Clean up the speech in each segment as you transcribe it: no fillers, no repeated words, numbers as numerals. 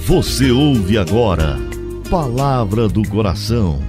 Você ouve agora Palavra do Coração.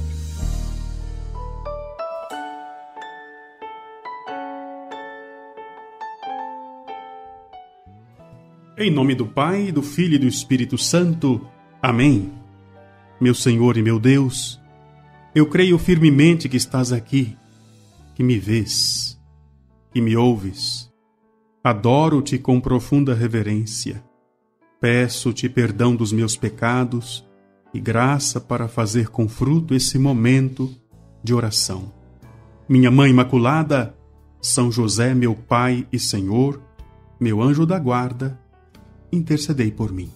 Em nome do Pai, do Filho e do Espírito Santo. Amém. Meu Senhor e meu Deus, eu creio firmemente que estás aqui, que me vês, que me ouves. Adoro-te com profunda reverência. Peço-te perdão dos meus pecados e graça para fazer com fruto esse momento de oração. Minha Mãe Imaculada, São José, meu Pai e Senhor, meu anjo da guarda, intercedei por mim.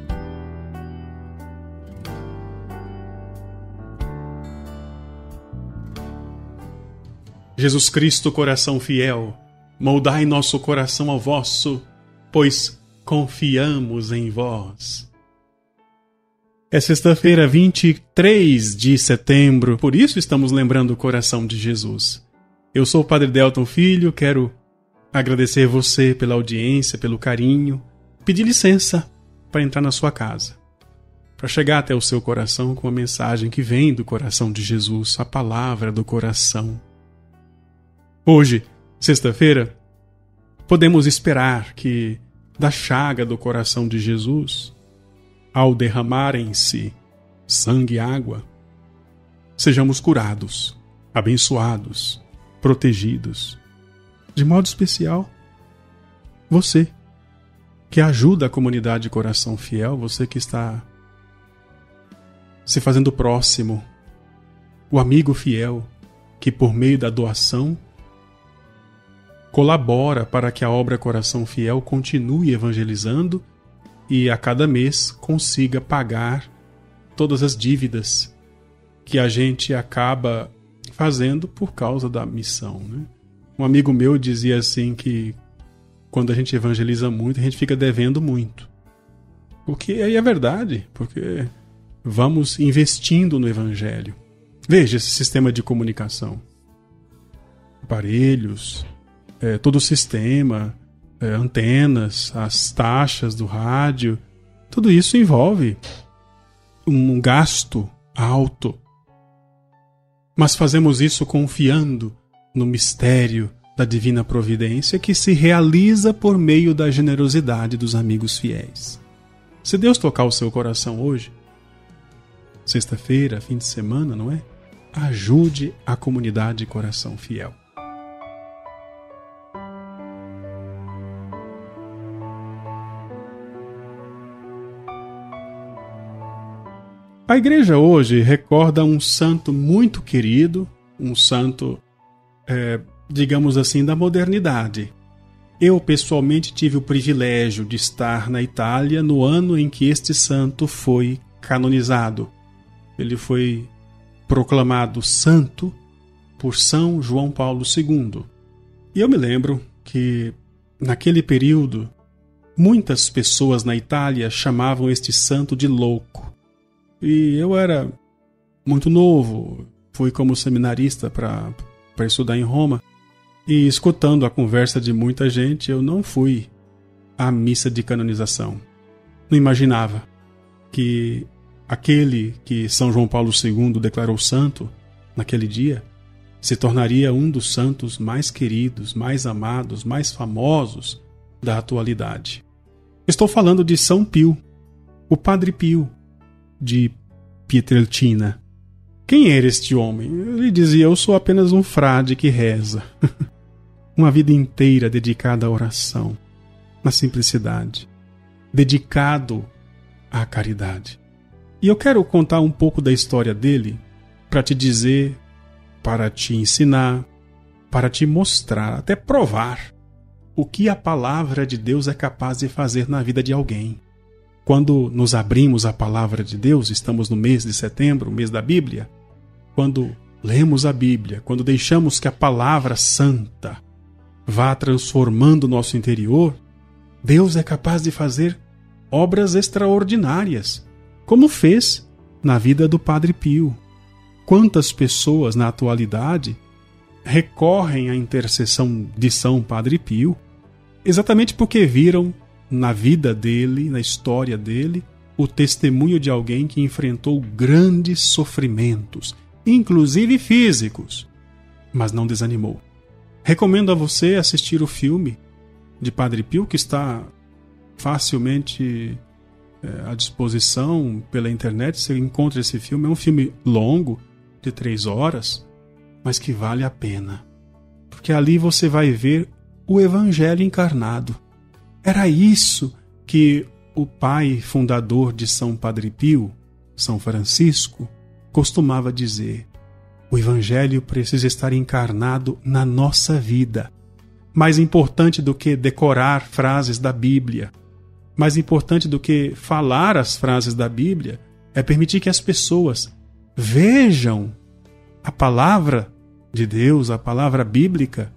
Jesus Cristo, coração fiel, moldai nosso coração ao vosso, pois confiamos em vós. É sexta-feira, 23 de setembro, por isso estamos lembrando o coração de Jesus. Eu sou o Padre Delton Filho, quero agradecer você pela audiência, pelo carinho, pedir licença para entrar na sua casa, para chegar até o seu coração com a mensagem que vem do coração de Jesus, a palavra do coração. Hoje, sexta-feira, podemos esperar que da chaga do coração de Jesus, ao derramarem-se sangue e água, sejamos curados, abençoados, protegidos. De modo especial, você que ajuda a comunidade Coração Fiel, você que está se fazendo próximo, o amigo fiel que por meio da doação colabora para que a obra Coração Fiel continue evangelizando e a cada mês consiga pagar todas as dívidas que a gente acaba fazendo por causa da missão, né? Um amigo meu dizia assim que quando a gente evangeliza muito, a gente fica devendo muito. Porque aí é verdade, porque vamos investindo no evangelho. Veja esse sistema de comunicação. Aparelhos, todo o sistema, antenas, as taxas do rádio, tudo isso envolve um gasto alto. Mas fazemos isso confiando no mistério da divina providência que se realiza por meio da generosidade dos amigos fiéis. Se Deus tocar o seu coração hoje, sexta-feira, fim de semana, não é? Ajude a comunidade Coração Fiel. A igreja hoje recorda um santo muito querido, um santo, digamos assim, da modernidade. Eu, pessoalmente, tive o privilégio de estar na Itália no ano em que este santo foi canonizado. Ele foi proclamado santo por São João Paulo II. E eu me lembro que, naquele período, muitas pessoas na Itália chamavam este santo de louco. E eu era muito novo, fui como seminarista para estudar em Roma, e escutando a conversa de muita gente, eu não fui à missa de canonização. Não imaginava que aquele que São João Paulo II declarou santo naquele dia se tornaria um dos santos mais queridos, mais amados, mais famosos da atualidade. Estou falando de São Pio, o Padre Pio de Pietrelcina. Quem era este homem? Ele dizia: eu sou apenas um frade que reza. Uma vida inteira dedicada à oração, na simplicidade, dedicado à caridade. E eu quero contar um pouco da história dele para te dizer, para te ensinar, para te mostrar, até provar o que a palavra de Deus é capaz de fazer na vida de alguém. Quando nos abrimos à palavra de Deus, estamos no mês de setembro, mês da Bíblia, quando lemos a Bíblia, quando deixamos que a palavra santa vá transformando o nosso interior, Deus é capaz de fazer obras extraordinárias, como fez na vida do Padre Pio. Quantas pessoas na atualidade recorrem à intercessão de São Padre Pio, exatamente porque viram na vida dele, na história dele, o testemunho de alguém que enfrentou grandes sofrimentos, inclusive físicos, mas não desanimou. Recomendo a você assistir o filme de Padre Pio, que está facilmente à disposição pela internet. Você encontra esse filme. É um filme longo, de 3 horas, mas que vale a pena, porque ali você vai ver o Evangelho encarnado. Era isso que o pai fundador de São Padre Pio, São Francisco, costumava dizer: o Evangelho precisa estar encarnado na nossa vida. Mais importante do que decorar frases da Bíblia, mais importante do que falar as frases da Bíblia, é permitir que as pessoas vejam a palavra de Deus, a palavra bíblica,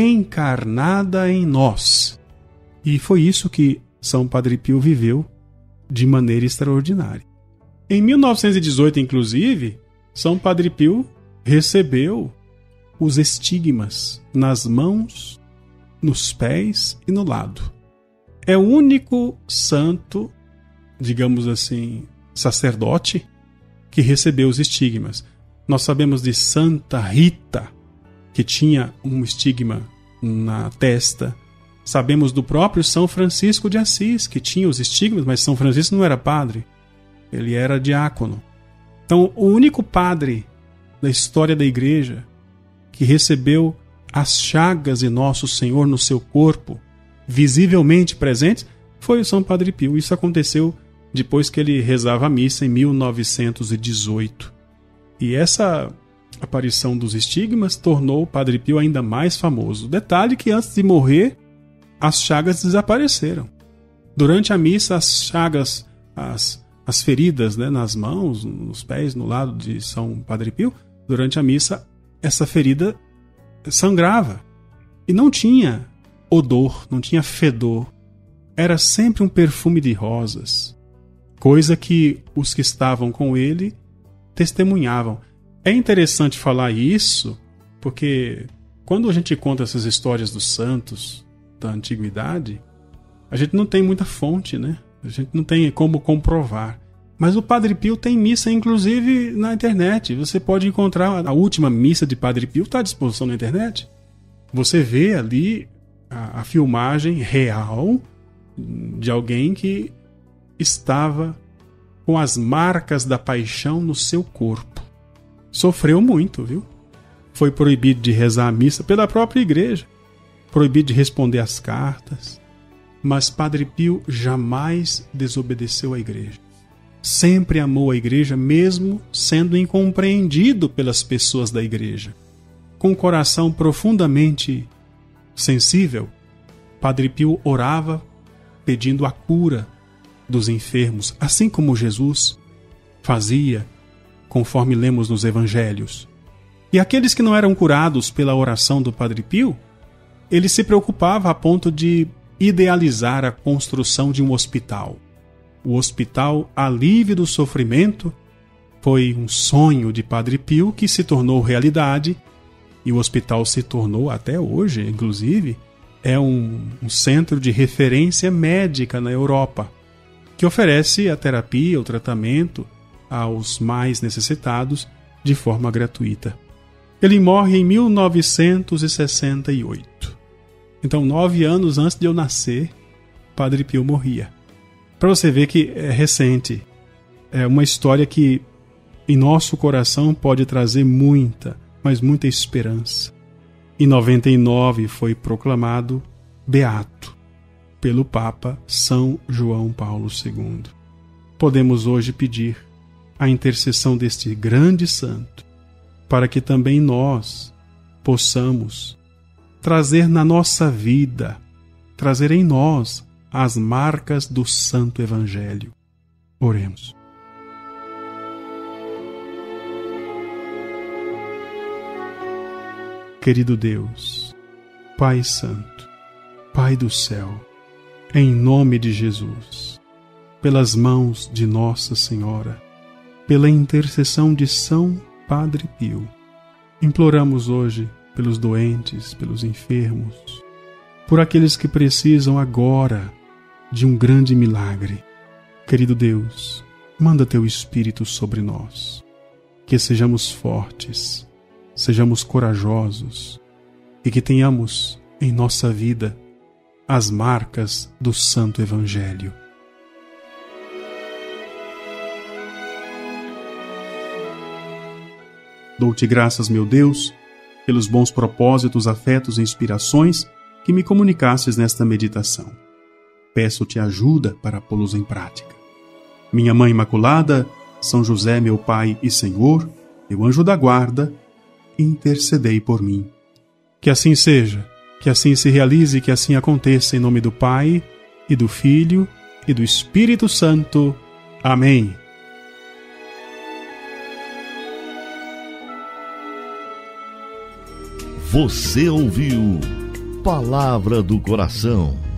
encarnada em nós. E foi isso que São Padre Pio viveu de maneira extraordinária. Em 1918, inclusive, São Padre Pio recebeu os estigmas nas mãos, nos pés e no lado. É o único santo, digamos assim, sacerdote, que recebeu os estigmas. Nós sabemos de Santa Rita, que tinha um estigma na testa. Sabemos do próprio São Francisco de Assis, que tinha os estigmas, mas São Francisco não era padre, ele era diácono. Então, o único padre da história da Igreja que recebeu as chagas de Nosso Senhor no seu corpo, visivelmente presentes, foi o São Padre Pio. Isso aconteceu depois que ele rezava a missa em 1918. E essa aparição dos estigmas tornou o Padre Pio ainda mais famoso. Detalhe que antes de morrer, as chagas desapareceram. Durante a missa, as chagas, as feridas, né, nas mãos, nos pés, no lado de São Padre Pio, durante a missa, essa ferida sangrava. E não tinha odor, não tinha fedor. Era sempre um perfume de rosas, coisa que os que estavam com ele testemunhavam. É interessante falar isso, porque quando a gente conta essas histórias dos santos da antiguidade, a gente não tem muita fonte, né? A gente não tem como comprovar. Mas o Padre Pio tem missa, inclusive, na internet. Você pode encontrar a última missa de Padre Pio, está à disposição na internet. Você vê ali a filmagem real de alguém que estava com as marcas da paixão no seu corpo. Sofreu muito, viu? Foi proibido de rezar a missa pela própria igreja, proibido de responder às cartas. Mas Padre Pio jamais desobedeceu à igreja. Sempre amou a igreja, mesmo sendo incompreendido pelas pessoas da igreja. Com o coração profundamente sensível, Padre Pio orava pedindo a cura dos enfermos, assim como Jesus fazia, conforme lemos nos evangelhos. E aqueles que não eram curados pela oração do Padre Pio, ele se preocupava a ponto de idealizar a construção de um hospital. O Hospital Alívio do Sofrimento foi um sonho de Padre Pio que se tornou realidade, e o hospital se tornou, até hoje, inclusive, é um centro de referência médica na Europa, que oferece a terapia, o tratamento aos mais necessitados de forma gratuita. Ele morre em 1968. Então, 9 anos antes de eu nascer, Padre Pio morria. Para você ver que é recente. É uma história que em nosso coração pode trazer muita, mas muita esperança. Em 99 foi proclamado beato pelo Papa São João Paulo II. Podemos hoje pedir a intercessão deste grande santo para que também nós possamos trazer na nossa vida, trazer em nós as marcas do Santo Evangelho. Oremos. Querido Deus, Pai Santo, Pai do céu, em nome de Jesus, pelas mãos de Nossa Senhora, pela intercessão de São Padre Pio, imploramos hoje pelos doentes, pelos enfermos, por aqueles que precisam agora de um grande milagre. Querido Deus, manda teu Espírito sobre nós, que sejamos fortes, sejamos corajosos e que tenhamos em nossa vida as marcas do Santo Evangelho. Dou-te graças, meu Deus, pelos bons propósitos, afetos e inspirações que me comunicastes nesta meditação. Peço-te ajuda para pô-los em prática. Minha Mãe Imaculada, São José, meu Pai e Senhor, meu anjo da guarda, intercedei por mim. Que assim seja, que assim se realize, que assim aconteça em nome do Pai, e do Filho, e do Espírito Santo. Amém. Você ouviu Palavra do Coração.